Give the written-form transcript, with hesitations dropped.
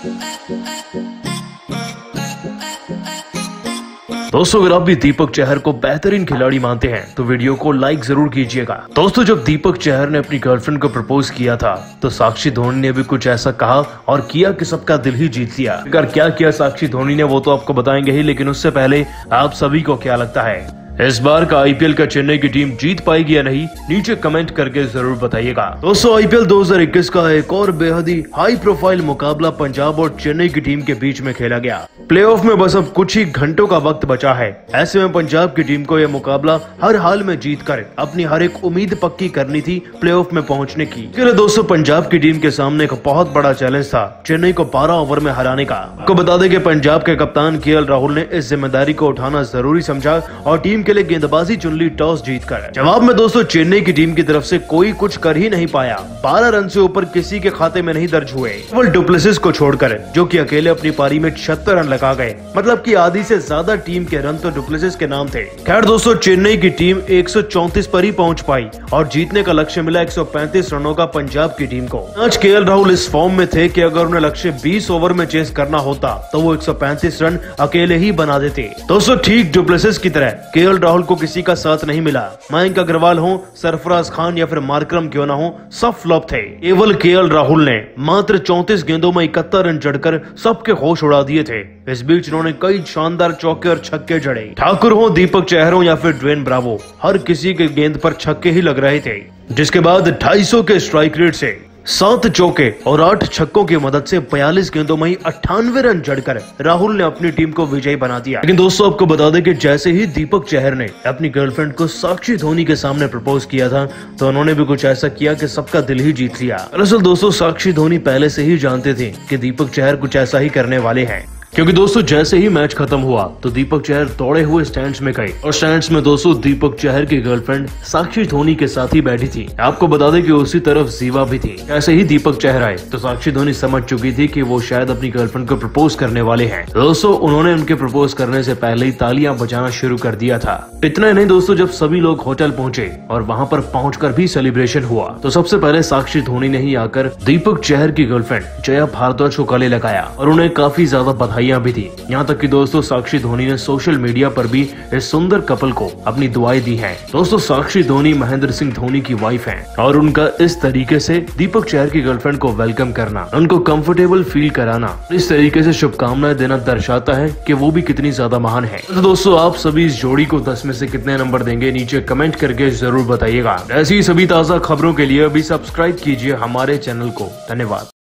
दोस्तों अगर आप भी दीपक चहर को बेहतरीन खिलाड़ी मानते हैं तो वीडियो को लाइक जरूर कीजिएगा। दोस्तों जब दीपक चहर ने अपनी गर्लफ्रेंड को प्रपोज किया था तो साक्षी धोनी ने भी कुछ ऐसा कहा और किया कि सबका दिल ही जीत लिया। अगर क्या किया साक्षी धोनी ने वो तो आपको बताएंगे ही, लेकिन उससे पहले आप सभी को क्या लगता है इस बार का आईपीएल का चेन्नई की टीम जीत पाएगी या नहीं, नीचे कमेंट करके जरूर बताइएगा। दोस्तों आईपीएल 2021 का एक और बेहद ही हाई प्रोफाइल मुकाबला पंजाब और चेन्नई की टीम के बीच में खेला गया। प्लेऑफ में बस अब कुछ ही घंटों का वक्त बचा है। ऐसे में पंजाब की टीम को यह मुकाबला हर हाल में जीतकर अपनी हर एक उम्मीद पक्की करनी थी प्लेऑफ में पहुंचने की। इसके लिए दोस्तों पंजाब की टीम के सामने एक बहुत बड़ा चैलेंज था चेन्नई को 12 ओवर में हराने का। आपको बता दें कि पंजाब के कप्तान केएल राहुल ने इस जिम्मेदारी को उठाना जरूरी समझा और टीम के लिए गेंदबाजी चुन ली टॉस जीतकर। जवाब में दोस्तों चेन्नई की टीम की तरफ से कोई कुछ कर ही नहीं पाया। 12 रन से ऊपर किसी के खाते में नहीं दर्ज हुए, केवल डुप्लेसिस को छोड़कर, जो कि अकेले अपनी पारी में 76 रन लगा गए। मतलब कि आधी से ज्यादा टीम के रन तो डुप्लेसिस के नाम थे। खैर दोस्तों चेन्नई की टीम 134 पर ही पहुंच पाई और जीतने का लक्ष्य मिला 135 रनों का पंजाब की टीम को। आज केएल राहुल इस फॉर्म में थे कि अगर उन्हें लक्ष्य 20 ओवर में चेस करना होता तो वो 135 रन अकेले ही बना देते। दोस्तों ठीक डुप्लेसिस की तरह केएल राहुल को किसी का साथ नहीं मिला। मयंक अग्रवाल हो, सरफराज खान या फिर मार्करम क्यों ना हो, सब फ्लॉप थे। केवल केएल राहुल ने मात्र 34 गेंदों में 71 रन जड़कर सबके होश उड़ा दिए थे। इस बीच उन्होंने कई शानदार चौके और छक्के जड़े। ठाकुर हो, दीपक चहर हो या फिर ड्वेन ब्रावो, हर किसी के गेंद पर छक्के ही लग रहे थे। जिसके बाद 250 के स्ट्राइक रेट से 7 चौके और 8 छक्कों की मदद से 42 गेंदों में ही 98 रन जड़कर राहुल ने अपनी टीम को विजयी बना दिया। लेकिन दोस्तों आपको बता दें कि जैसे ही दीपक चहर ने अपनी गर्लफ्रेंड को साक्षी धोनी के सामने प्रपोज किया था तो उन्होंने भी कुछ ऐसा किया कि सबका दिल ही जीत लिया। दरअसल दोस्तों साक्षी धोनी पहले से ही जानते थे कि दीपक चहर कुछ ऐसा ही करने वाले हैं, क्योंकि दोस्तों जैसे ही मैच खत्म हुआ तो दीपक चहर दौड़े हुए स्टैंड्स में गए और स्टैंड्स में दोस्तों दीपक चहर की गर्लफ्रेंड साक्षी धोनी के साथ ही बैठी थी। आपको बता दें कि उसी तरफ जीवा भी थी। जैसे ही दीपक चहर आए तो साक्षी धोनी समझ चुकी थी कि वो शायद अपनी गर्लफ्रेंड को प्रपोज करने वाले हैं। दोस्तों उन्होंने उनके प्रपोज करने से पहले ही तालियां बजाना शुरू कर दिया था। इतना ही नहीं दोस्तों, जब सभी लोग होटल पहुंचे और वहां पर पहुंचकर भी सेलिब्रेशन हुआ तो सबसे पहले साक्षी धोनी ने ही आकर दीपक चहर की गर्लफ्रेंड जया भारद्वाज को गले लगाया और उन्हें काफी ज्यादा बधाइयां भी दी। यहाँ तक कि दोस्तों साक्षी धोनी ने सोशल मीडिया पर भी इस सुंदर कपल को अपनी दुआएं दी हैं। दोस्तों साक्षी धोनी महेंद्र सिंह धोनी की वाइफ हैं और उनका इस तरीके से दीपक चहर की गर्लफ्रेंड को वेलकम करना, उनको कंफर्टेबल फील कराना, इस तरीके से शुभकामनाएं देना दर्शाता है कि वो भी कितनी ज्यादा महान है। तो दोस्तों आप सभी इस जोड़ी को 10 में से कितने नंबर देंगे, नीचे कमेंट करके जरूर बताइएगा। ऐसी सभी ताजा खबरों के लिए अभी सब्सक्राइब कीजिए हमारे चैनल को। धन्यवाद।